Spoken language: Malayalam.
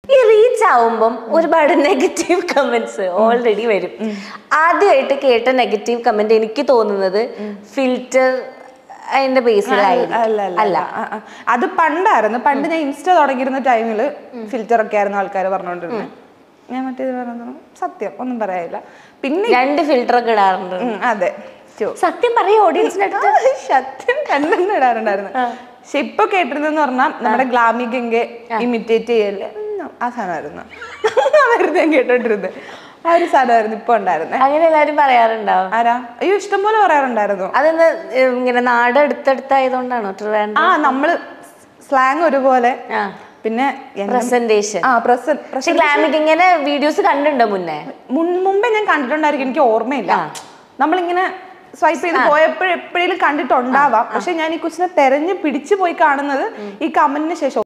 ഈ റീച്ച് ആവുമ്പം ഒരുപാട് നെഗറ്റീവ് കമന്റ്സ് ഓൾറെഡി വരും. ആദ്യമായിട്ട് കേട്ട നെഗറ്റീവ് കമന്റ് എനിക്ക് തോന്നുന്നത് ഫിൽറ്റർ അതിന്റെ ബേസിലായില്ല. അത് പണ്ടായിരുന്നു. പണ്ട് ഞാൻ ഇൻസ്റ്റ തുടങ്ങിയിരുന്ന ടൈമില് ഫിൽറ്റർ ഒക്കെ ആയിരുന്നു ആൾക്കാർ പറഞ്ഞുകൊണ്ടിരുന്നത്. ഞാൻ മറ്റേത് പറഞ്ഞു സത്യം ഒന്നും പറയാനില്ല. പിന്നെ 2 ഫിൽറ്റർ ഒക്കെ ഇടാറുണ്ട്. അതെ, സത്യം പറയും ഓഡിയൻസിനടുത്ത്. സത്യം 2 ഇടാറുണ്ടായിരുന്നു. പക്ഷെ ഇപ്പൊ കേട്ടിരുന്നെന്ന് പറഞ്ഞാൽ നമ്മുടെ ഗ്ലാമി ഗംഗയെ ഇമിറ്റേറ്റ് ചെയ്യല്ലേ ആ സാധനമായിരുന്നു. അതായിരുന്നു ഞാൻ കേട്ടോണ്ടിരുന്നത്. ആ ഒരു സാധനമായിരുന്നു ഇപ്പൊ ഉണ്ടായിരുന്നത്. അങ്ങനെ എല്ലാരും പറയാറുണ്ടാവും. ആരാ? അയ്യോ, ഇഷ്ടംപോലെ പറയാറുണ്ടായിരുന്നു. അതെന്താ ഇങ്ങനെ നാട് അടുത്തടുത്തായതുകൊണ്ടാണോ? നമ്മള് സ്ലാങ് ഒരുപോലെ. പിന്നെ പ്രസന്റേഷൻ. ഗ്ലാമി ഗംഗയുടെ വീഡിയോസ് കണ്ടിട്ടുണ്ടോ മുമ്പേ? ഞാൻ കണ്ടിട്ടുണ്ടായിരിക്കും, എനിക്ക് ഓർമ്മയില്ല. നമ്മളിങ്ങനെ സ്വൈപ്പ് ചെയ്ത് പോയപ്പോഴെപ്പോഴും കണ്ടിട്ടുണ്ടാവാം. പക്ഷെ ഞാൻ ഈ കൊച്ചിനെ തെരഞ്ഞു പിടിച്ചു പോയി കാണുന്നത് ഈ കമന്റിന് ശേഷം.